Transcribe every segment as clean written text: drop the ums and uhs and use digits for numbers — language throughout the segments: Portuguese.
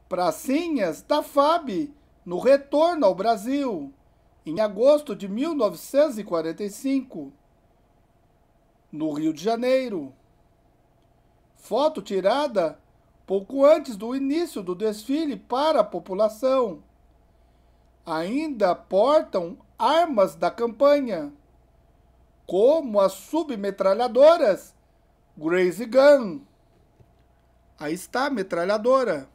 Pracinhas da FAB no retorno ao Brasil, em agosto de 1945, no Rio de Janeiro. Foto tirada pouco antes do início do desfile para a população. Ainda portam armas da campanha, como as submetralhadoras Gracie Gun. Aí está a metralhadora.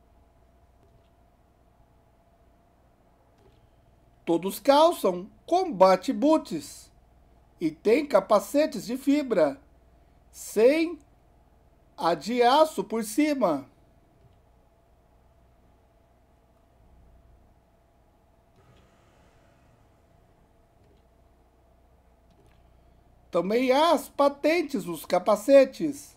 Todos calçam combat boots e têm capacetes de fibra, sem a de aço por cima. Também há as patentes nos capacetes.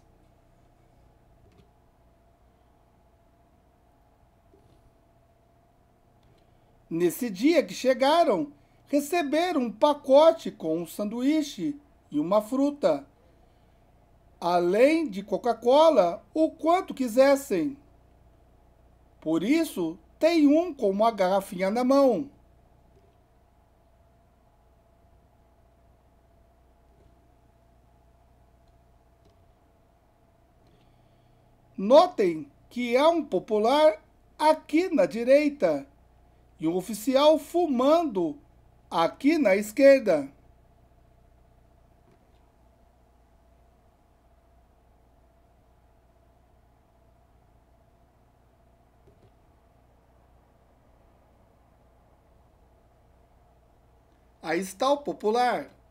Nesse dia que chegaram, receberam um pacote com um sanduíche e uma fruta, além de Coca-Cola, o quanto quisessem. Por isso, tem um com uma garrafinha na mão. Notem que há um popular aqui na direita e um oficial fumando aqui na esquerda. Aí está o popular.